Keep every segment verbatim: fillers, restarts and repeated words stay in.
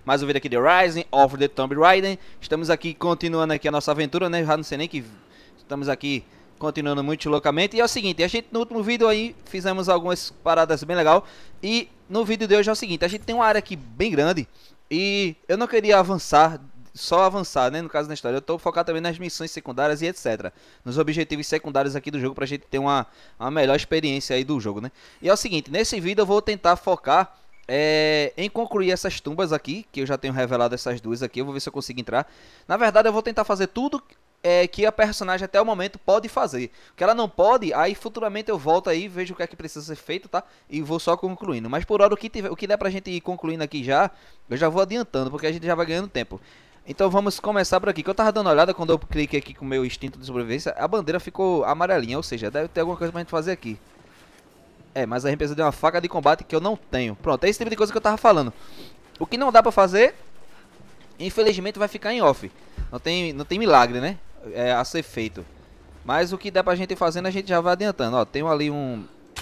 mais um vídeo aqui de Rising of the Tomb Raider. Estamos aqui continuando aqui a nossa aventura, né? Já não sei nem que... Estamos aqui continuando muito loucamente. E é o seguinte, a gente no último vídeo aí fizemos algumas paradas bem legal. E no vídeo de hoje é o seguinte, a gente tem uma área aqui bem grande. E eu não queria avançar, só avançar, né? No caso da história, eu tô focado também nas missões secundárias e etcétera. Nos objetivos secundários aqui do jogo, pra gente ter uma, uma melhor experiência aí do jogo, né? E é o seguinte, nesse vídeo eu vou tentar focar... É, em concluir essas tumbas aqui, que eu já tenho revelado essas duas aqui, eu vou ver se eu consigo entrar. Na verdade eu vou tentar fazer tudo é, que a personagem até o momento pode fazer. O que ela não pode, aí futuramente eu volto aí, vejo o que é que precisa ser feito, tá? E vou só concluindo. Mas por hora o que, tiver, o que der pra gente ir concluindo aqui já, eu já vou adiantando, porque a gente já vai ganhando tempo. Então vamos começar por aqui, que eu tava dando uma olhada quando eu cliquei aqui com o meu instinto de sobrevivência, a bandeira ficou amarelinha, ou seja, deve ter alguma coisa pra gente fazer aqui. É, mas a gente precisa de uma faca de combate que eu não tenho. Pronto, é esse tipo de coisa que eu tava falando. O que não dá pra fazer, infelizmente vai ficar em off. Não tem, não tem milagre, né? É a ser feito. Mas o que dá pra gente ir fazendo, a gente já vai adiantando. Ó, tem ali um...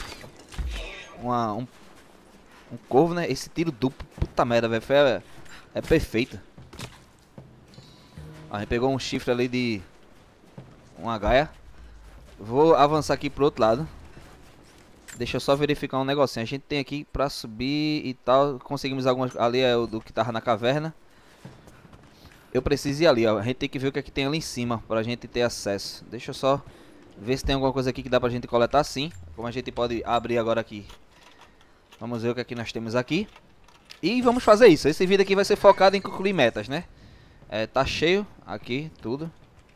Uma, um, um corvo, né? Esse tiro duplo, puta merda, velho. É, é perfeito. Ó, a gente pegou um chifre ali de... Uma gaia. Vou avançar aqui pro outro lado. Deixa eu só verificar um negocinho. A gente tem aqui pra subir e tal. Conseguimos algumas... Ali é o do que tava na caverna. Eu preciso ir ali, ó. A gente tem que ver o que é que tem ali em cima pra gente ter acesso. Deixa eu só ver se tem alguma coisa aqui que dá pra gente coletar, sim. Como a gente pode abrir agora aqui. Vamos ver o que é que nós temos aqui. E vamos fazer isso. Esse vídeo aqui vai ser focado em concluir metas, né? É, tá cheio aqui, tudo.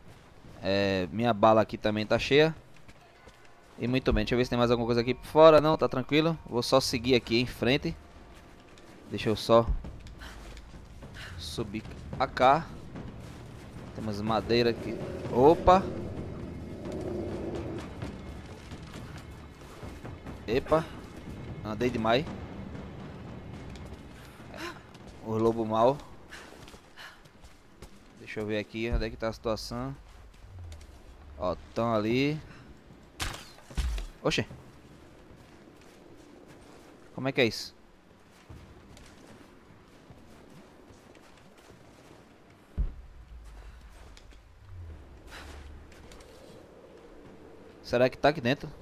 É, minha bala aqui também tá cheia. E muito bem, deixa eu ver se tem mais alguma coisa aqui por fora. Não, tá tranquilo. Vou só seguir aqui em frente. Deixa eu só subir a cá. Temos madeira aqui. Opa. Epa. Andei demais. O lobo mau. Deixa eu ver aqui onde é que tá a situação. Ó, tão ali. Oxê. Como é que é isso? Será que tá aqui dentro?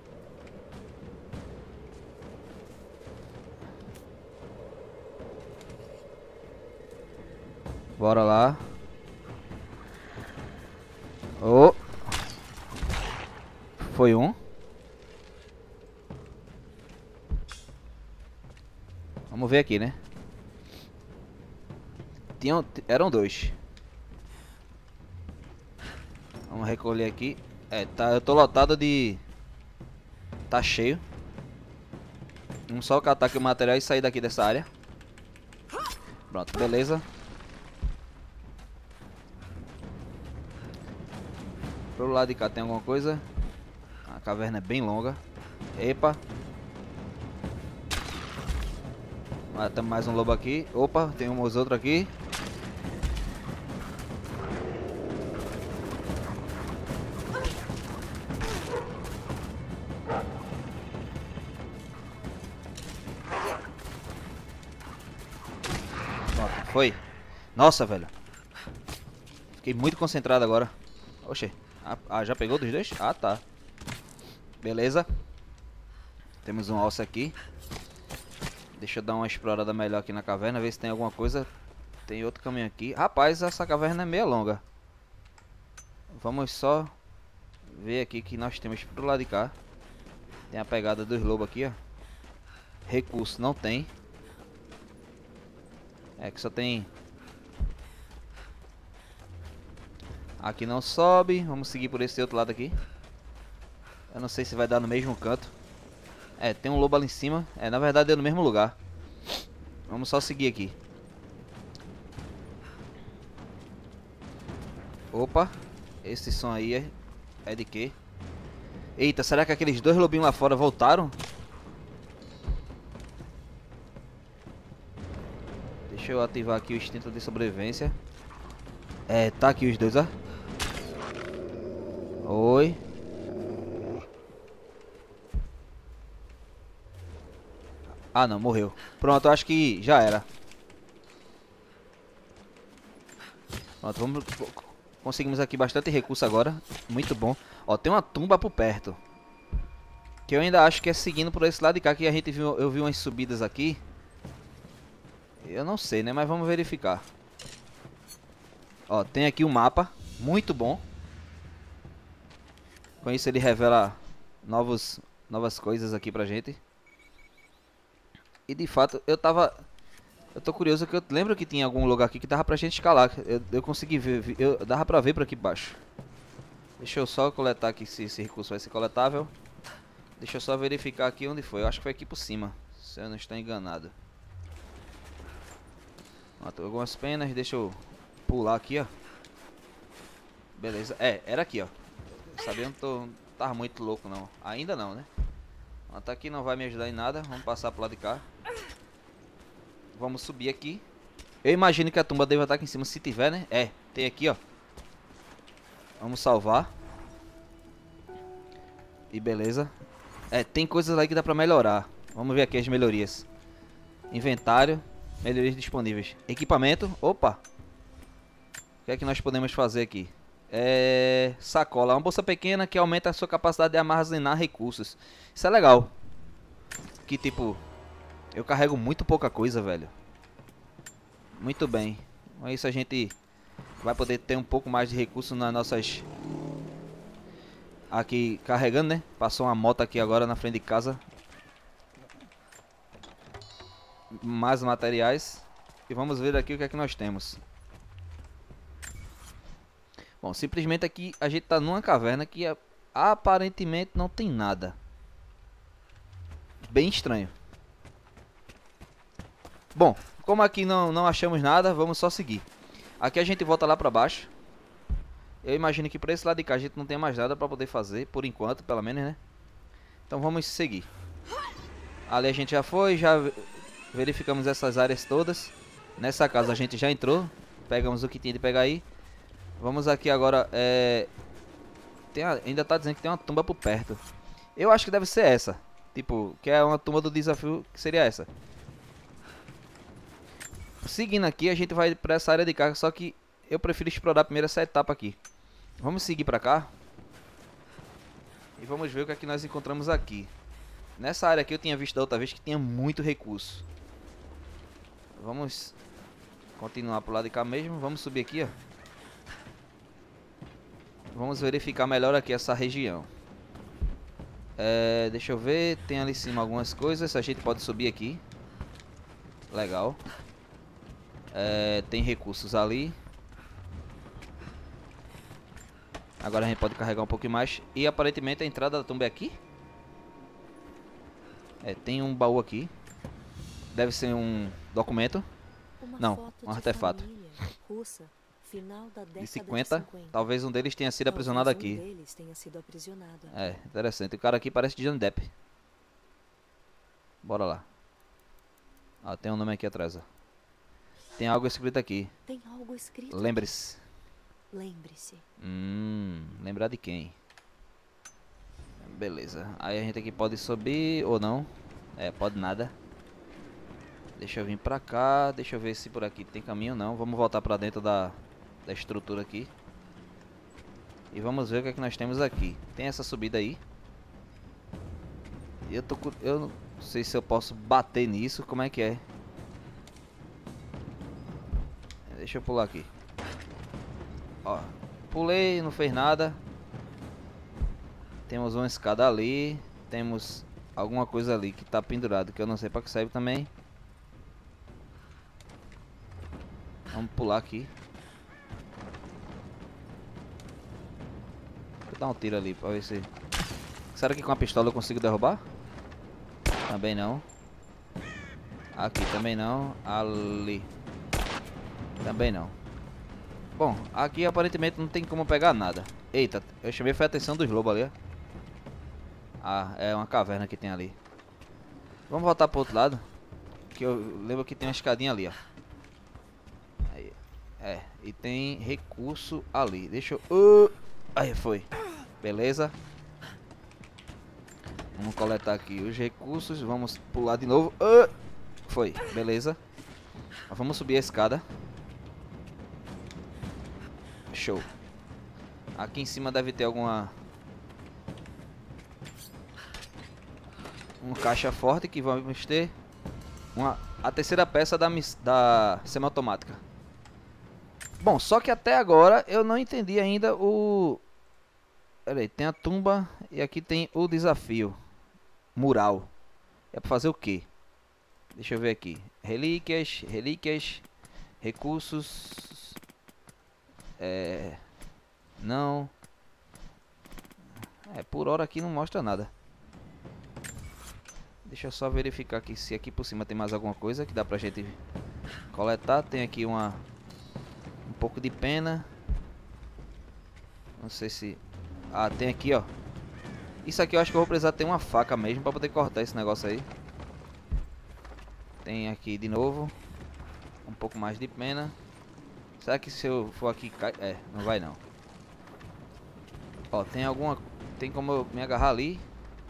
Bora lá. Oh. Foi um. Vamos ver aqui, né? Tinham, eram dois. Vamos recolher aqui. É, tá, eu tô lotado de... Tá cheio. Vamos só catar aqui o material e sair daqui dessa área. Pronto, beleza. Pro lado de cá tem alguma coisa. A caverna é bem longa. Epa. Matamos mais um lobo aqui. Opa, tem uns outros aqui. Pronto, foi. Nossa, velho. Fiquei muito concentrado agora. Oxê. Ah, já pegou dos dois? Ah, tá. Beleza. Temos um alce aqui. Deixa eu dar uma explorada melhor aqui na caverna, ver se tem alguma coisa. Tem outro caminho aqui. Rapaz, essa caverna é meio longa. Vamos só ver aqui que nós temos pro lado de cá. Tem a pegada dos lobos aqui, ó. Recurso não tem. É que só tem... Aqui não sobe. Vamos seguir por esse outro lado aqui. Eu não sei se vai dar no mesmo canto. É, tem um lobo ali em cima. É, na verdade é no mesmo lugar. Vamos só seguir aqui. Opa. Esse som aí é, é de quê? Eita, será que aqueles dois lobinhos lá fora voltaram? Deixa eu ativar aqui o instinto de sobrevivência. É, tá aqui os dois, ó. Oi. Ah não, morreu. Pronto, acho que já era. Pronto, vamos... Conseguimos aqui bastante recurso agora. Muito bom. Ó, tem uma tumba por perto. Que eu ainda acho que é seguindo por esse lado de cá. Que a gente viu... Eu vi umas subidas aqui. Eu não sei, né? Mas vamos verificar. Ó, tem aqui um mapa. Muito bom. Com isso ele revela novos, novas coisas aqui pra gente. E de fato, eu tava... Eu tô curioso que eu lembro que tinha algum lugar aqui que dava pra gente escalar. Eu, eu consegui ver, eu, dava pra ver por aqui baixo. Deixa eu só coletar aqui se esse recurso vai ser coletável. Deixa eu só verificar aqui onde foi. Eu acho que foi aqui por cima, se eu não estou enganado. Matou algumas penas, deixa eu pular aqui, ó. Beleza, é, era aqui, ó. Sabia, não tô, não tava muito louco não. Ainda não, né? Até aqui não vai me ajudar em nada. Vamos passar pro lado de cá. Vamos subir aqui. Eu imagino que a tumba deve estar aqui em cima, se tiver, né? É, tem aqui, ó. Vamos salvar. E beleza. É, tem coisas aí que dá pra melhorar. Vamos ver aqui as melhorias. Inventário. Melhorias disponíveis. Equipamento. Opa. O que é que nós podemos fazer aqui? É... Sacola. Uma bolsa pequena que aumenta a sua capacidade de armazenar recursos. Isso é legal. Que tipo... Eu carrego muito pouca coisa, velho. Muito bem. Com isso a gente vai poder ter um pouco mais de recursos nas nossas... Aqui carregando, né? Passou uma moto aqui agora na frente de casa. Mais materiais. E vamos ver aqui o que é que nós temos. Bom, simplesmente aqui a gente tá numa caverna que aparentemente não tem nada. Bem estranho. Bom, como aqui não, não achamos nada, vamos só seguir. Aqui a gente volta lá pra baixo. Eu imagino que pra esse lado de cá a gente não tem mais nada pra poder fazer, por enquanto, pelo menos, né? Então vamos seguir. Ali a gente já foi, já verificamos essas áreas todas. Nessa casa a gente já entrou. Pegamos o que tinha de pegar aí. Vamos aqui agora, é... tem a... ainda tá dizendo que tem uma tumba por perto. Eu acho que deve ser essa. Tipo, que é uma tumba do desafio, que seria essa. Seguindo aqui, a gente vai pra essa área de cá, só que eu prefiro explorar primeiro essa etapa aqui. Vamos seguir pra cá. E vamos ver o que é que nós encontramos aqui. Nessa área aqui eu tinha visto da outra vez que tinha muito recurso. Vamos continuar pro lado de cá mesmo. Vamos subir aqui, ó. Vamos verificar melhor aqui essa região. É, deixa eu ver. Tem ali em cima algumas coisas. A gente pode subir aqui. Legal. É, tem recursos ali. Agora a gente pode carregar um pouquinho mais. E aparentemente a entrada da tumba é aqui. É, tem um baú aqui. Deve ser um documento. Uma Não, um artefato. Russa, final da década de cinquenta. Talvez um deles tenha sido Talvez aprisionado aqui. Um deles tenha sido aprisionado aqui. É, interessante. O cara aqui parece de Johnny Depp. Bora lá. Ah, tem um nome aqui atrás, ó. Tem algo escrito aqui. Tem algo escrito. Lembre-se. Lembre-se. Hum, lembrar de quem? Beleza. Aí a gente aqui pode subir ou não. É, pode nada. Deixa eu vir pra cá. Deixa eu ver se por aqui tem caminho ou não. Vamos voltar pra dentro da, da estrutura aqui. E vamos ver o que é que nós temos aqui. Tem essa subida aí. Eu tô eu não sei se eu posso bater nisso. Como é que é? Deixa eu pular aqui. Ó, pulei, não fez nada. Temos uma escada ali. Temos alguma coisa ali que tá pendurado, que eu não sei pra que serve também. Vamos pular aqui. Vou dar um tiro ali pra ver se... Será que com a pistola eu consigo derrubar? Também não. Aqui também não. Ali também não. Bom, aqui aparentemente não tem como pegar nada. Eita, eu chamei foi a atenção dos lobos ali, ó. Ah, é uma caverna que tem ali. Vamos voltar pro outro lado. Que eu lembro que tem uma escadinha ali, ó. Aí, é, e tem recurso ali. Deixa eu... Uh, aí foi. Beleza. Vamos coletar aqui os recursos. Vamos pular de novo. Uh, foi, beleza. Vamos subir a escada. Show. Aqui em cima deve ter alguma... Um caixa forte que vamos ter. Uma... A terceira peça da, mis... da semiautomática. Bom, só que até agora eu não entendi ainda o... Pera aí, tem a tumba e aqui tem o desafio. Mural. É pra fazer o quê? Deixa eu ver aqui. Relíquias, relíquias, recursos. É... Não. É, por hora aqui não mostra nada. Deixa eu só verificar aqui se aqui por cima tem mais alguma coisa que dá pra gente coletar. Tem aqui uma... Um pouco de pena. Não sei se... Ah, tem aqui, ó. Isso aqui eu acho que eu vou precisar ter uma faca mesmo pra poder cortar esse negócio aí. Tem aqui de novo. Um pouco mais de pena. Será que se eu for aqui cai? É, não vai não. Ó, tem alguma... Tem como eu me agarrar ali.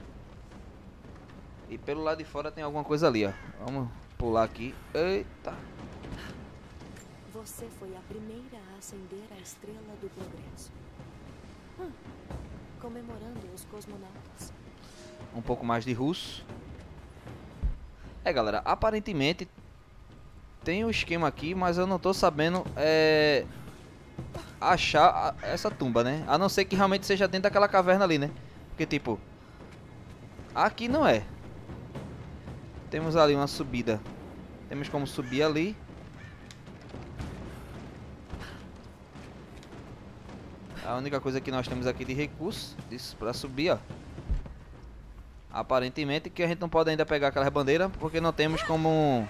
E pelo lado de fora tem alguma coisa ali, ó. Vamos pular aqui. Eita. Você foi a primeira a acender a estrela do progresso. Hum, comemorando os cosmonautas. Um pouco mais de russo. É, galera, aparentemente tem um esquema aqui, mas eu não tô sabendo é, achar a, essa tumba, né? A não ser que realmente seja dentro daquela caverna ali, né? Porque, tipo, aqui não é. Temos ali uma subida. Temos como subir ali. A única coisa que nós temos aqui de recurso disso para subir, ó. Aparentemente que a gente não pode ainda pegar aquelas bandeiras porque não temos como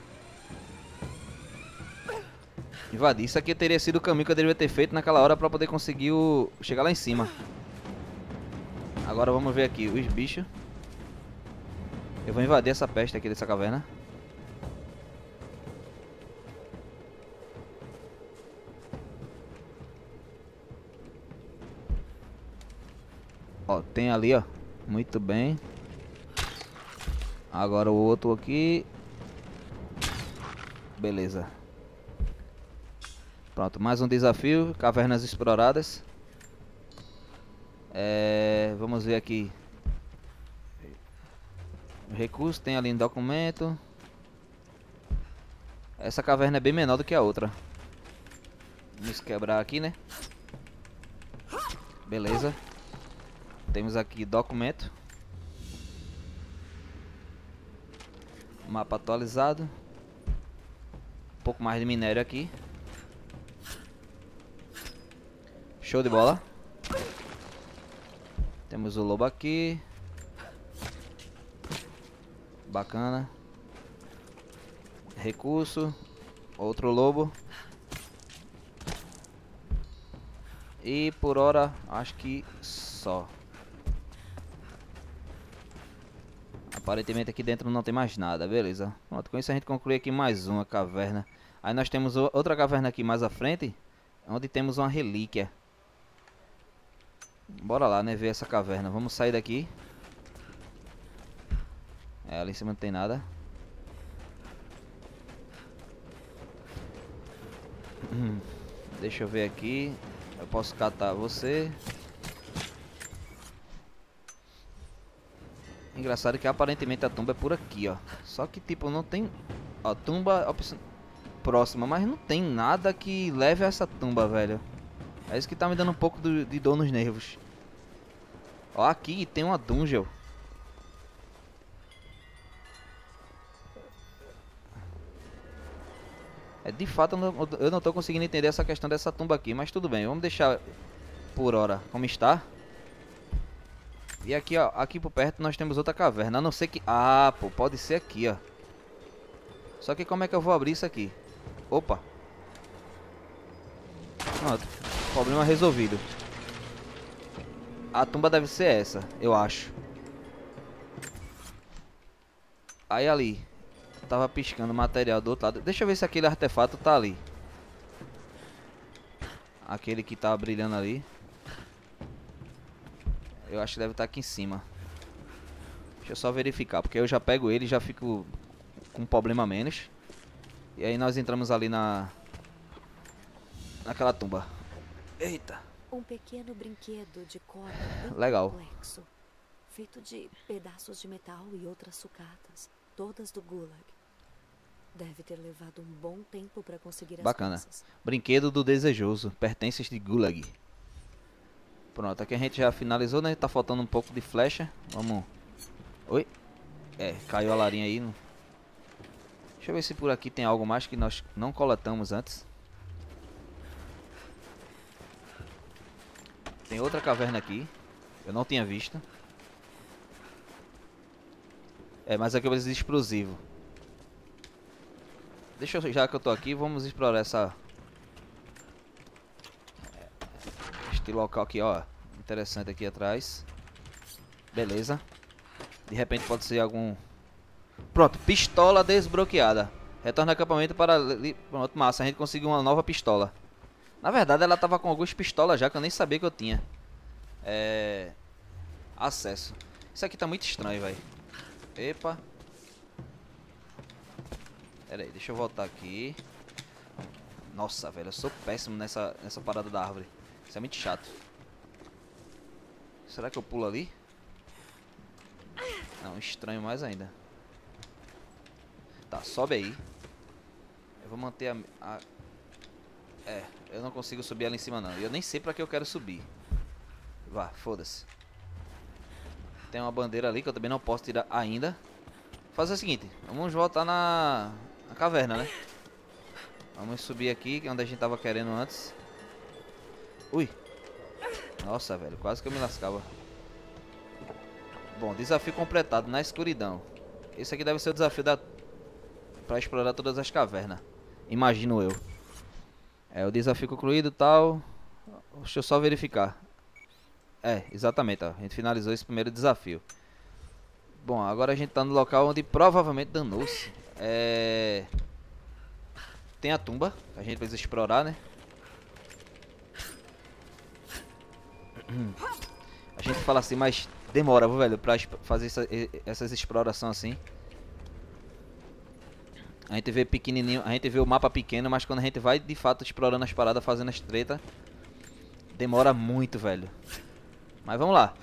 invadir. Isso aqui teria sido o caminho que eu deveria ter feito naquela hora para poder conseguir o... chegar lá em cima. Agora vamos ver aqui os bichos. Eu vou invadir essa peste aqui dessa caverna. Ó, tem ali, ó. Muito bem. Agora o outro aqui. Beleza. Pronto, mais um desafio. Cavernas exploradas. É, vamos ver aqui. Recurso, tem ali no documento. Essa caverna é bem menor do que a outra. Vamos quebrar aqui, né? Beleza. Temos aqui documento. Mapa atualizado. Um pouco mais de minério aqui. Show de bola. Temos o lobo aqui. Bacana. Recurso. Outro lobo. E por hora acho que só. Aparentemente aqui dentro não tem mais nada, beleza. Pronto, com isso a gente conclui aqui mais uma caverna. Aí nós temos outra caverna aqui mais à frente, onde temos uma relíquia. Bora lá, né, ver essa caverna. Vamos sair daqui. É, ali em cima não tem nada. Hum, deixa eu ver aqui. Eu posso catar você. Engraçado que aparentemente a tumba é por aqui, ó. Só que tipo, não tem... Ó, tumba opção... próxima, mas não tem nada que leve a essa tumba, velho. É isso que tá me dando um pouco do, de dor nos nervos. Ó, aqui tem uma dungeon. É, de fato, eu não, eu não tô conseguindo entender essa questão dessa tumba aqui. Mas tudo bem, vamos deixar por hora como está. E aqui, ó, aqui por perto nós temos outra caverna. A não ser que... Ah, pô, pode ser aqui, ó. Só que como é que eu vou abrir isso aqui? Opa. Pronto, problema resolvido. A tumba deve ser essa, eu acho. Aí ali tava piscando material do outro lado. Deixa eu ver se aquele artefato tá ali. Aquele que tá brilhando ali. Eu acho que deve estar aqui em cima. Deixa eu só verificar, porque eu já pego ele e já fico com um problema menos. E aí nós entramos ali na... naquela tumba. Eita. Um pequeno brinquedo de corda bem Legal. complexo, feito de pedaços de metal e outras sucatas, todas do Gulag. Deve ter levado um bom tempo para conseguir as Bacana. peças. Brinquedo do desejoso. Pertences de Gulag. Pronto, aqui a gente já finalizou, né? Tá faltando um pouco de flecha. Vamos... Oi? É, caiu a larinha aí. Deixa eu ver se por aqui tem algo mais que nós não coletamos antes. Tem outra caverna aqui. Eu não tinha visto. É, mas aqui eu preciso de explosivo. Deixa eu, já que eu tô aqui, vamos explorar essa... Este local aqui, ó. Interessante aqui atrás. Beleza. De repente pode ser algum... Pronto, pistola desbloqueada. Retorna ao acampamento para... Pronto, massa, a gente conseguiu uma nova pistola. Na verdade ela tava com algumas pistolas já que eu nem sabia que eu tinha. É... Acesso. Isso aqui tá muito estranho, velho. Epa. Pera aí, deixa eu voltar aqui. Nossa, velho, eu sou péssimo nessa, nessa parada da árvore. Isso é muito chato. Será que eu pulo ali? Não, estranho mais ainda. Tá, sobe aí. Eu vou manter a, a... É, eu não consigo subir ali em cima não. Eu nem sei pra que eu quero subir. Vá, foda-se. Tem uma bandeira ali que eu também não posso tirar ainda. Fazer o seguinte, vamos voltar na, na caverna, né? Vamos subir aqui, que é onde a gente tava querendo antes. Ui. Nossa, velho, quase que eu me lascava. Bom, desafio completado na escuridão. Esse aqui deve ser o desafio da... Pra explorar todas as cavernas. Imagino eu. É, o desafio concluído e tal. Deixa eu só verificar. É, exatamente, ó. A gente finalizou esse primeiro desafio. Bom, agora a gente tá no local onde provavelmente danou-se. É... Tem a tumba, que a gente precisa explorar, né? A gente fala assim, mas demora, velho, pra fazer essa, essas explorações assim. A gente vê pequenininho, a gente vê o mapa pequeno, mas quando a gente vai de fato explorando as paradas, fazendo as treta, demora muito, velho. Mas vamos lá.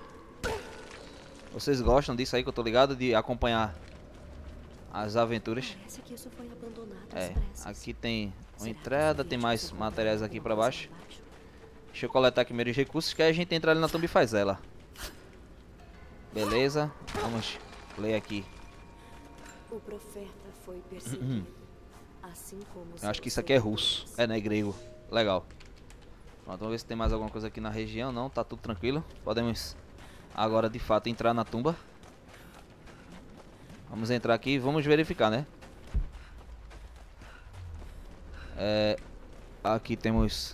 Vocês gostam disso aí que eu tô ligado? De acompanhar as aventuras? Parece que isso foi abandonado às É, pressas. aqui tem uma Será que entrada, os tem soviéticos mais encontraram materiais aqui pra alguma coisa baixo. embaixo? Deixa eu coletar aqui meus recursos, que aí a gente entra ali na tumba e faz ela. Beleza, vamos ler aqui. O profeta foi perseguido, assim como Eu acho que seus isso aqui é russo, seguidores. é, né, grego. Legal. Pronto, vamos ver se tem mais alguma coisa aqui na região. Não, tá tudo tranquilo. Podemos agora de fato entrar na tumba. Vamos entrar aqui e vamos verificar, né? É, aqui temos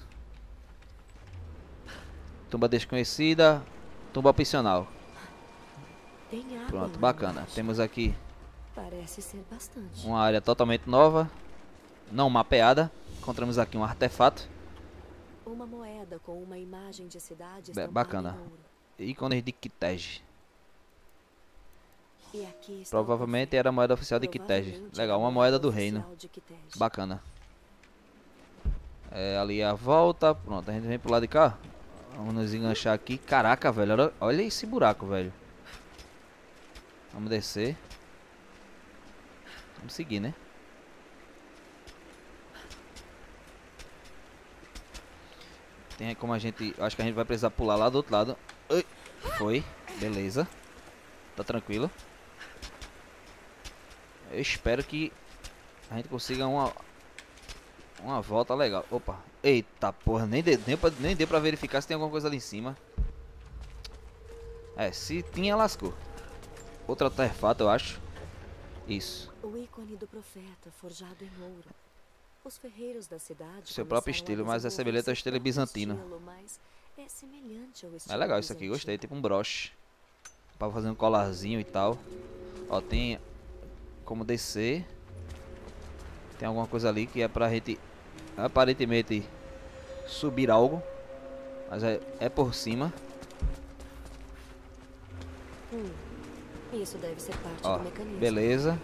tumba desconhecida, tumba opcional. Tem água Pronto, lá bacana. embaixo. Temos aqui Parece ser bastante. uma área totalmente nova, não mapeada. Encontramos aqui um artefato. Uma moeda com uma imagem de cidade Be- estampada bacana. em ouro. Ícones de Kitej. E aqui está o Provavelmente profeta. era a moeda oficial de Kitej. Provavelmente Legal, a uma moeda do oficial reino. de Kitej. Bacana. É, ali é a volta. Pronto, a gente vem pro lado de cá. Vamos nos enganchar aqui. Caraca, velho. Olha, olha esse buraco, velho. Vamos descer. Vamos seguir, né? Tem como a gente... Acho que a gente vai precisar pular lá do outro lado. Ui, foi. Beleza. Tá tranquilo. Eu espero que a gente consiga uma... Uma volta legal. Opa. Eita porra. Nem, de, nem, pra, nem deu pra verificar se tem alguma coisa ali em cima. É, se tinha, lascou. Outro artefato, eu acho. Isso. O ícone do profeta forjado em ouro. Os ferreiros da cidade Seu próprio começaram a estilo, mas é desenvolver semelhante ao seu estilo próprio bizantino. estilo, mas é semelhante ao É estilo legal isso aqui, bizantino. gostei. Tipo um broche. Pra fazer um colarzinho e tal. Ó, tem como descer. Tem alguma coisa ali que é pra gente aparentemente subir algo. Mas é, é por cima. Hum, isso deve ser parte Ó, do mecanismo. beleza.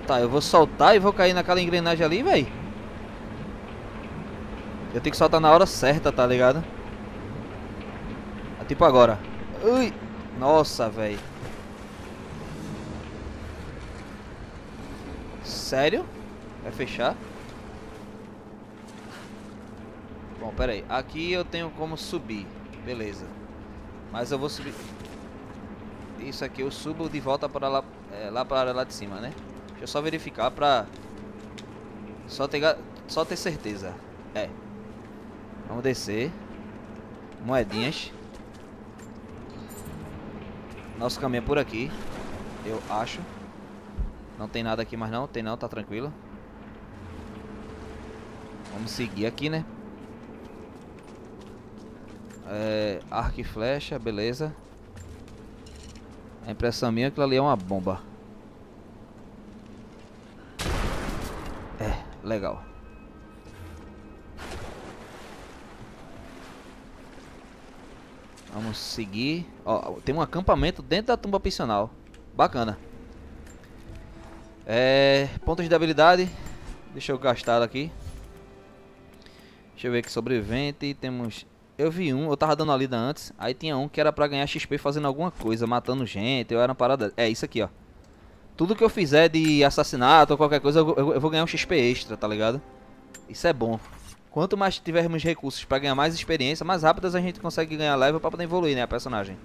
Tá, eu vou soltar e vou cair naquela engrenagem ali, velho. Eu tenho que soltar na hora certa, tá ligado? É tipo agora. Ui! Nossa, velho. Sério? Vai fechar? Bom, pera aí. Aqui eu tenho como subir. Beleza. Mas eu vou subir. Isso aqui eu subo de volta para lá, é, lá para lá de cima, né? Deixa eu só verificar pra só ter, só ter certeza. É. Vamos descer. Moedinhas. Nosso caminho é por aqui, eu acho. Não tem nada aqui mais não. Tem não, tá tranquilo. Vamos seguir aqui, né? É, arco e flecha, beleza. A impressão minha é que ali é uma bomba. É, legal. Vamos seguir. Ó, tem um acampamento dentro da tumba piscinal. Bacana. É, pontos de habilidade. Deixa eu gastar aqui. Deixa eu ver aqui, sobrevivente. Temos... Eu vi um, eu tava dando a lida antes. Aí tinha um que era pra ganhar X P fazendo alguma coisa, matando gente. Eu era uma parada... É isso aqui, ó. Tudo que eu fizer de assassinato ou qualquer coisa, eu, eu, eu vou ganhar um X P extra, tá ligado? Isso é bom. Quanto mais tivermos recursos pra ganhar mais experiência, mais rápidas a gente consegue ganhar level pra poder evoluir, né, a personagem.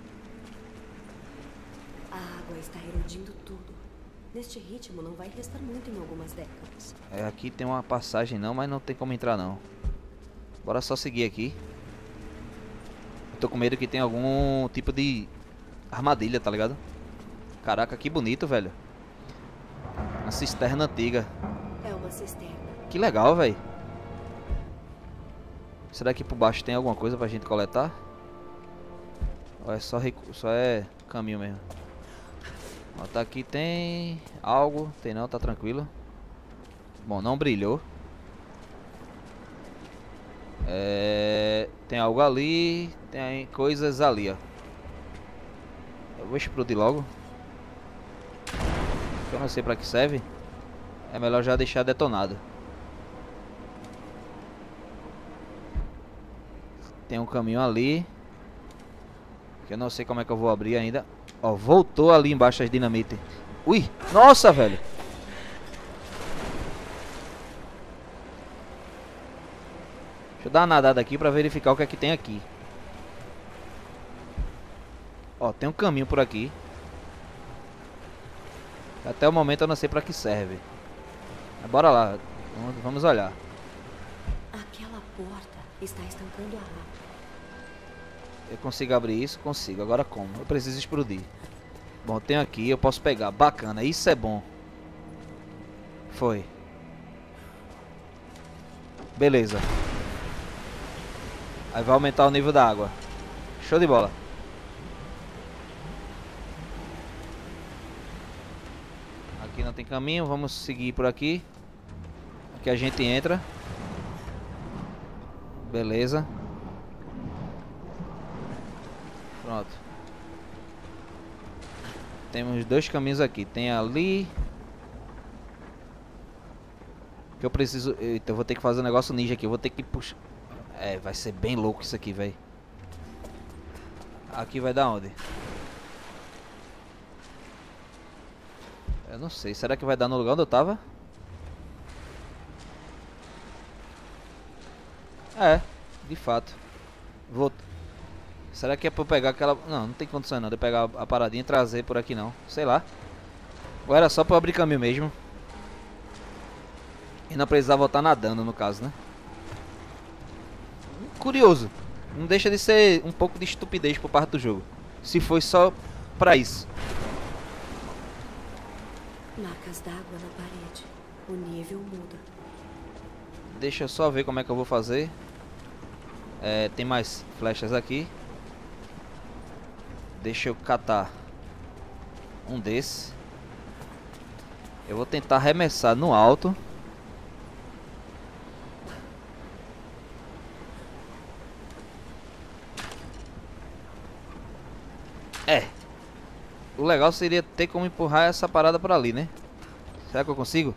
A água está erodindo tudo. Neste ritmo não vai restar muito em algumas décadas. É, aqui tem uma passagem não, mas não tem como entrar não. Bora só seguir aqui. Eu tô com medo que tenha algum tipo de armadilha, tá ligado? Caraca, que bonito, velho. Uma cisterna antiga. É uma cisterna. Que legal, velho. Será que por baixo tem alguma coisa pra gente coletar? Ou é só, só é caminho mesmo? Ó, tá aqui, tem algo. Tem não, tá tranquilo. Bom, não brilhou. É... Tem algo ali. Tem coisas ali, ó. Eu vou explodir logo. Eu não sei pra que serve. É melhor já deixar detonado. Tem um caminho ali. Que eu não sei como é que eu vou abrir ainda. Ó, voltou ali embaixo as dinamite. Ui, nossa, velho. Deixa eu dar uma nadada aqui pra verificar o que é que tem aqui. Ó, tem um caminho por aqui. Até o momento eu não sei pra que serve. Mas bora lá, vamos, vamos olhar. Aquela porta está estancando a água. Eu consigo abrir isso? Consigo. Agora como? Eu preciso explodir. Bom, tem aqui, eu posso pegar. Bacana, isso é bom. Foi. Beleza. Aí vai aumentar o nível da água. Show de bola. Aqui não tem caminho, vamos seguir por aqui. Aqui a gente entra. Beleza. Pronto. Temos dois caminhos aqui. Tem ali. Que eu preciso... Eita, eu vou ter que fazer um negócio ninja aqui. Eu vou ter que puxar... É, vai ser bem louco isso aqui, velho. Aqui vai dar onde? Eu não sei. Será que vai dar no lugar onde eu tava? É, de fato. Vou... Será que é pra eu pegar aquela... Não, não tem condição não de eu pegar a paradinha e trazer por aqui não. Sei lá. Ou era só pra eu abrir caminho mesmo. E não precisava voltar nadando no caso, né? Curioso. Não deixa de ser um pouco de estupidez por parte do jogo. Se foi só pra isso. Marcas d'água na parede. O nível muda. Deixa eu só ver como é que eu vou fazer. É, tem mais flechas aqui. Deixa eu catar um desses. Eu vou tentar arremessar no alto. É. O legal seria ter como empurrar essa parada por ali, né? Será que eu consigo?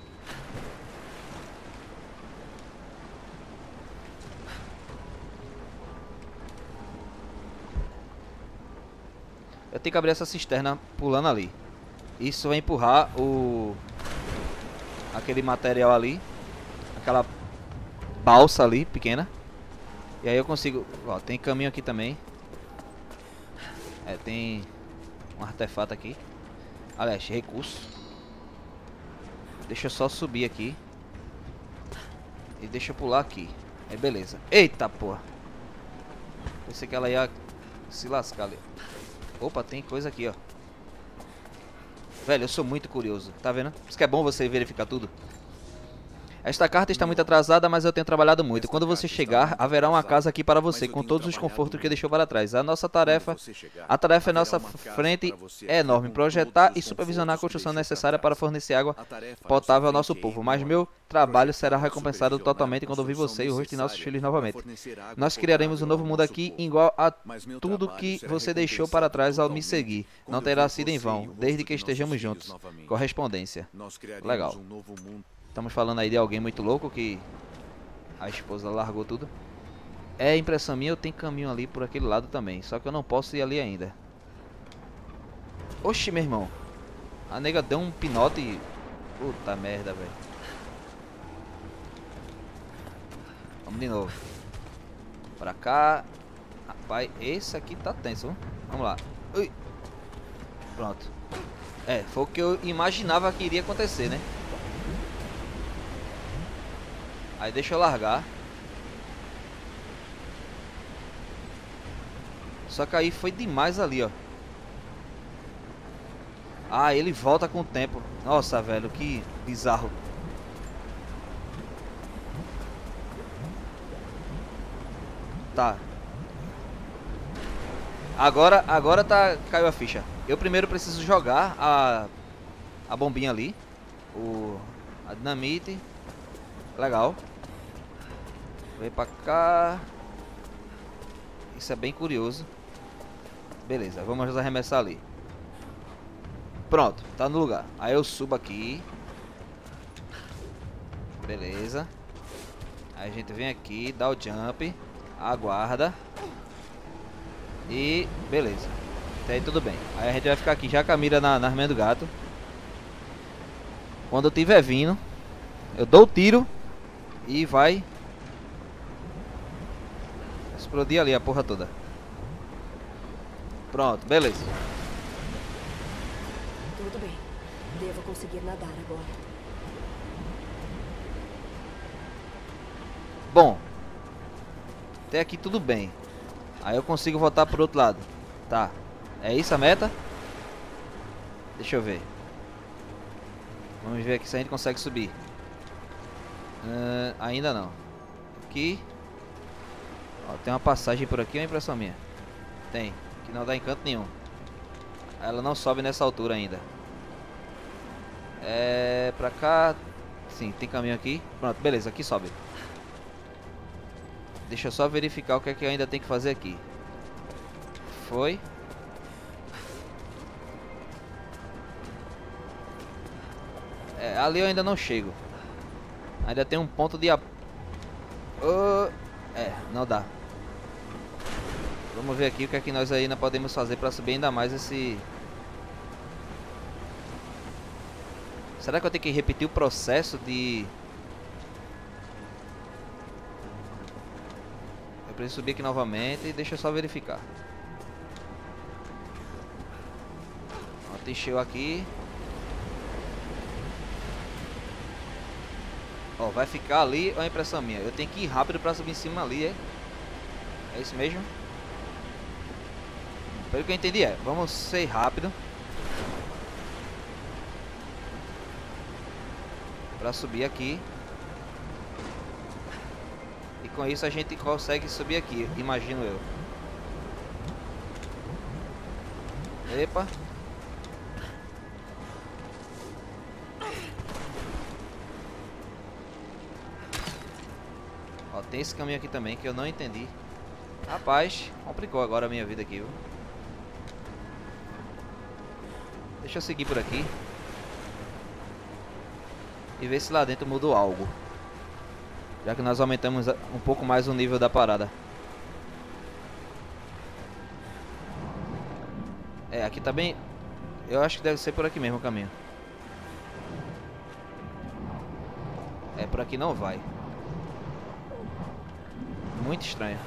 Eu tenho que abrir essa cisterna pulando ali. Isso vai empurrar o... aquele material ali. Aquela balsa ali, pequena. E aí eu consigo... Ó, tem caminho aqui também. É, tem um artefato aqui. Aliás, recurso. Deixa eu só subir aqui. E deixa eu pular aqui. Aí beleza. Eita porra. Pensei que ela ia se lascar ali. Opa, tem coisa aqui, ó. Velho, eu sou muito curioso. Tá vendo? Isso que é bom você verificar tudo. Esta carta está muito atrasada, mas eu tenho trabalhado muito. Quando você chegar, haverá uma casa aqui para você, com todos os confortos que deixou para trás. A nossa tarefa, a tarefa é nossa frente é enorme. Projetar e supervisionar a construção necessária para fornecer água potável ao nosso povo. Mas meu trabalho será recompensado totalmente quando ouvir você e o rosto de nossos filhos novamente. Nós criaremos um novo mundo aqui, igual a tudo que você deixou para trás ao me seguir. Não terá sido em vão, desde que estejamos juntos. Correspondência. Legal. Estamos falando aí de alguém muito louco que a esposa largou tudo. É impressão minha, eu tenho caminho ali por aquele lado também. Só que eu não posso ir ali ainda. Oxi, meu irmão. A nega deu um pinote e... Puta merda, velho. Vamos de novo. Pra cá. Rapaz, esse aqui tá tenso. Vamos lá. Ui. Pronto. É, foi o que eu imaginava que iria acontecer, né? Aí deixa eu largar. Só que aí foi demais ali, ó. Ah, ele volta com o tempo. Nossa, velho, que bizarro. Tá. Agora, agora tá, caiu a ficha. Eu primeiro preciso jogar a, a bombinha ali. O, a dinamite. Legal. Vem pra cá. Isso é bem curioso. Beleza, vamos arremessar ali. Pronto, tá no lugar. Aí eu subo aqui. Beleza. Aí a gente vem aqui, dá o jump. Aguarda. E beleza. Até aí tudo bem. Aí a gente vai ficar aqui já com a mira na, na arminha do gato. Quando eu tiver vindo, eu dou o tiro. E vai explodir ali a porra toda. Pronto, beleza. Tudo bem. Devo conseguir nadar agora. Bom, até aqui tudo bem. Aí eu consigo voltar pro outro lado. Tá, é isso a meta? Deixa eu ver. Vamos ver aqui se a gente consegue subir. Uh, ainda não. Aqui. Ó, tem uma passagem por aqui, é uma impressão minha. Tem, que não dá em canto nenhum. Ela não sobe nessa altura ainda. É pra cá. Sim, tem caminho aqui. Pronto, beleza, aqui sobe. Deixa eu só verificar o que é que eu ainda tem que fazer aqui. Foi. É, ali eu ainda não chego. Ainda tem um ponto de... Uh, é, não dá. Vamos ver aqui o que é que nós ainda podemos fazer para subir ainda mais esse... Será que eu tenho que repetir o processo de... Eu preciso subir aqui novamente. Deixa eu só verificar. Ó, tem show aqui. Ó, vai ficar ali, é uma impressão minha. Eu tenho que ir rápido pra subir em cima ali, é? É isso mesmo? Pelo que eu entendi é, vamos ser rápido pra subir aqui. E com isso a gente consegue subir aqui, imagino eu. Epa. Ó, tem esse caminho aqui também que eu não entendi. Rapaz, complicou agora a minha vida aqui, viu? Deixa eu seguir por aqui. e ver se lá dentro mudou algo. Já que nós aumentamos um pouco mais o nível da parada. É, aqui tá bem... Eu acho que deve ser por aqui mesmo o caminho. É, por aqui não vai. Muito estranho.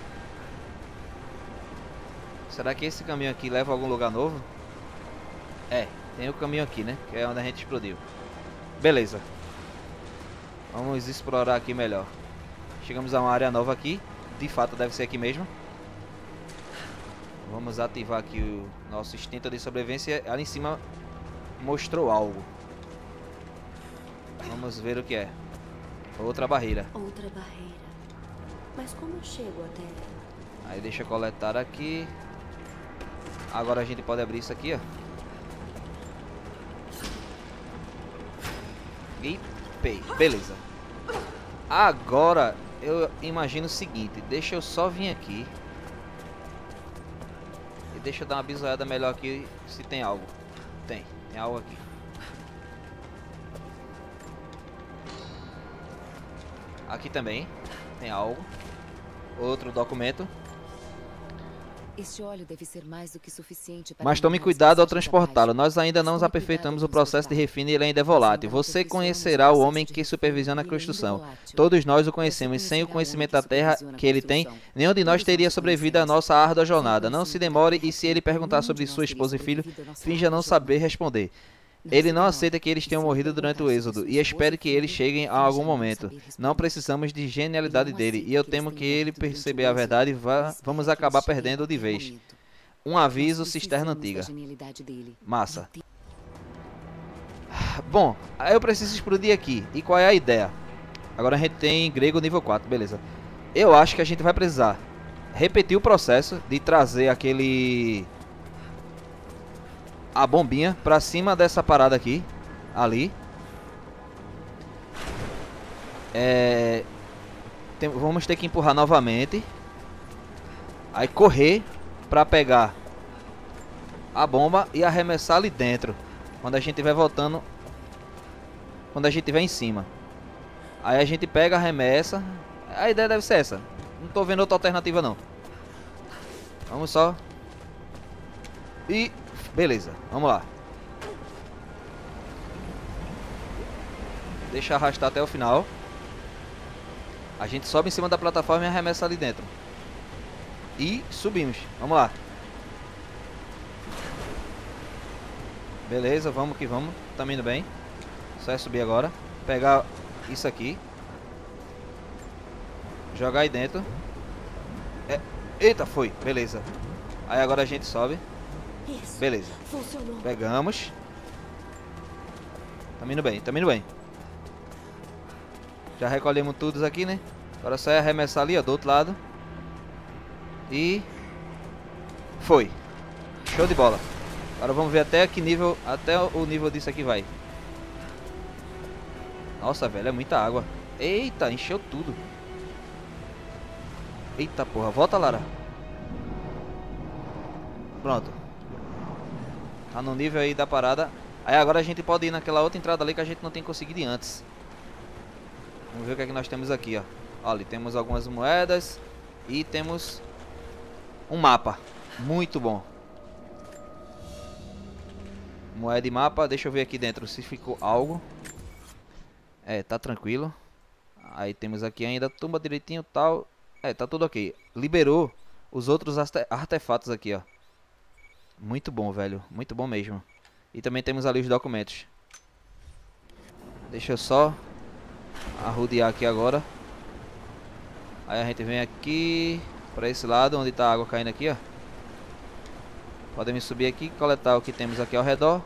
Será que esse caminho aqui leva a algum lugar novo? É, tem o caminho aqui, né? Que é onde a gente explodiu. Beleza. Vamos explorar aqui melhor. Chegamos a uma área nova aqui. De fato deve ser aqui mesmo. Vamos ativar aqui o nosso instinto de sobrevivência. Ali em cima mostrou algo. Vamos ver o que é. Outra barreira. Outra barreira. Mas como eu chego até ela? Aí deixa eu coletar aqui. Agora a gente pode abrir isso aqui, ó. E pei. Beleza. Agora eu imagino o seguinte. Deixa eu só vir aqui. E deixa eu dar uma bisoiada melhor aqui. Se tem algo. Tem. Tem algo aqui. Aqui também. Tem algo. Outro documento. Este óleo deve ser mais do que suficiente para... Mas tome cuidado ao transportá-lo. Nós ainda não aperfeitamos o processo de refino e ele ainda é volátil. Você conhecerá o homem que supervisiona a construção. Todos nós o conhecemos. Sem o conhecimento da terra que ele tem, nenhum de nós teria sobrevivido à nossa árdua jornada. Não se demore e se ele perguntar sobre sua esposa e filho, finja não saber responder. Ele não aceita que eles tenham morrido durante o êxodo e espere que eles cheguem a algum momento. Não precisamos de genialidade dele e eu temo que ele perceber a verdade e vá, vamos acabar perdendo de vez. Um aviso, cisterna antiga. Massa. Bom, eu preciso explodir aqui. E qual é a ideia? Agora a gente tem grego nível quatro, beleza. Eu acho que a gente vai precisar repetir o processo de trazer aquele... a bombinha pra cima dessa parada aqui. Ali. É... Tem... Vamos ter que empurrar novamente. Aí correr pra pegar a bomba e arremessar ali dentro. Quando a gente vai voltando. Quando a gente estiver em cima. Aí a gente pega, arremessa. A ideia deve ser essa. Não tô vendo outra alternativa não. Vamos só. E... beleza, vamos lá. Deixa eu arrastar até o final. A gente sobe em cima da plataforma e arremessa ali dentro. E subimos, vamos lá. Beleza, vamos que vamos. Tá indo bem. Só é subir agora. Pegar isso aqui. Jogar aí dentro. É. Eita, foi, beleza. Aí agora a gente sobe. Isso. Beleza. Funcionou. Pegamos. Tá indo bem, tá indo bem. Já recolhemos todos aqui, né? Agora só é arremessar ali, ó, do outro lado. E... foi. Show de bola. Agora vamos ver até que nível... até o nível disso aqui vai. Nossa, velho, é muita água. Eita, encheu tudo. Eita porra, volta, Lara. Pronto. Tá no nível aí da parada. Aí agora a gente pode ir naquela outra entrada ali que a gente não tem conseguido ir antes. Vamos ver o que é que nós temos aqui, ó. Olha, temos algumas moedas. E temos um mapa. Muito bom. Moeda e mapa. Deixa eu ver aqui dentro se ficou algo. É, tá tranquilo. Aí temos aqui ainda tumba direitinho e tal. É, tá tudo ok. Liberou os outros artefatos aqui, ó. Muito bom, velho. Muito bom mesmo. E também temos ali os documentos. Deixa eu só arrodear aqui agora. Aí a gente vem aqui pra esse lado, onde tá a água caindo aqui, ó. Podemos subir aqui e coletar o que temos aqui ao redor.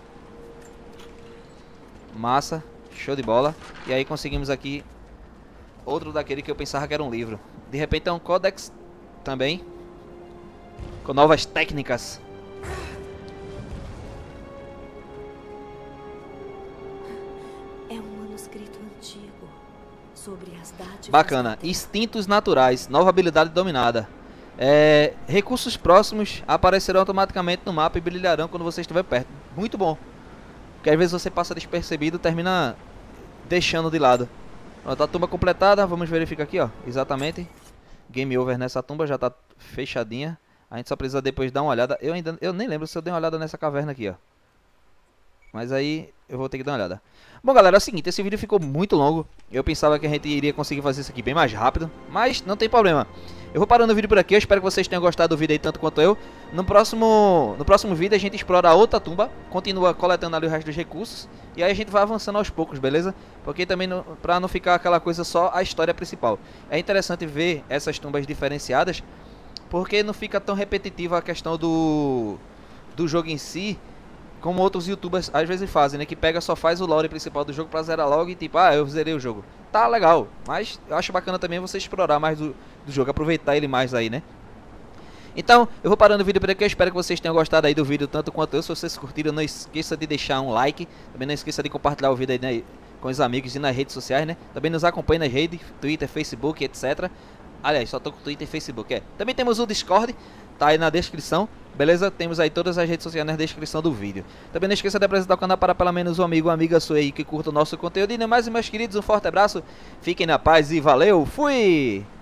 Massa. Show de bola. E aí conseguimos aqui outro daquele que eu pensava que era um livro. De repente é um códex também. Com novas técnicas. É um manuscrito antigo sobre as dádivas. Bacana. Instintos naturais. Nova habilidade dominada. É, recursos próximos aparecerão automaticamente no mapa e brilharão quando você estiver perto. Muito bom. Porque às vezes você passa despercebido, termina deixando de lado. Pronto, a tumba completada, vamos verificar aqui, ó, exatamente. Game over nessa tumba, já tá fechadinha. A gente só precisa depois dar uma olhada. Eu ainda, eu nem lembro se eu dei uma olhada nessa caverna aqui, ó. Mas aí eu vou ter que dar uma olhada. Bom, galera, é o seguinte, esse vídeo ficou muito longo. Eu pensava que a gente iria conseguir fazer isso aqui bem mais rápido, mas não tem problema. Eu vou parando o vídeo por aqui, eu espero que vocês tenham gostado do vídeo aí tanto quanto eu. No próximo, no próximo vídeo a gente explora a outra tumba, continua coletando ali o resto dos recursos. E aí a gente vai avançando aos poucos, beleza? Porque também, no, pra não ficar aquela coisa só a história principal. É interessante ver essas tumbas diferenciadas, porque não fica tão repetitiva a questão do, do jogo em si, como outros youtubers às vezes fazem, né? Que pega, só faz o lore principal do jogo pra zerar logo e tipo, ah, eu zerei o jogo. Tá legal, mas eu acho bacana também você explorar mais do, do jogo, aproveitar ele mais aí, né? Então, eu vou parando o vídeo por aqui, eu espero que vocês tenham gostado aí do vídeo tanto quanto eu. Se vocês curtiram, não esqueça de deixar um like. Também não esqueça de compartilhar o vídeo aí, né, com os amigos e nas redes sociais, né? Também nos acompanhe nas redes, Twitter, Facebook, etcétera. Aliás, só tô com Twitter e Facebook, é. Também temos o Discord, tá aí na descrição, beleza? Temos aí todas as redes sociais na descrição do vídeo. Também não esqueça de apresentar o canal para pelo menos um amigo ou amiga sua aí que curta o nosso conteúdo. E mais, meus queridos, um forte abraço, fiquem na paz e valeu, fui!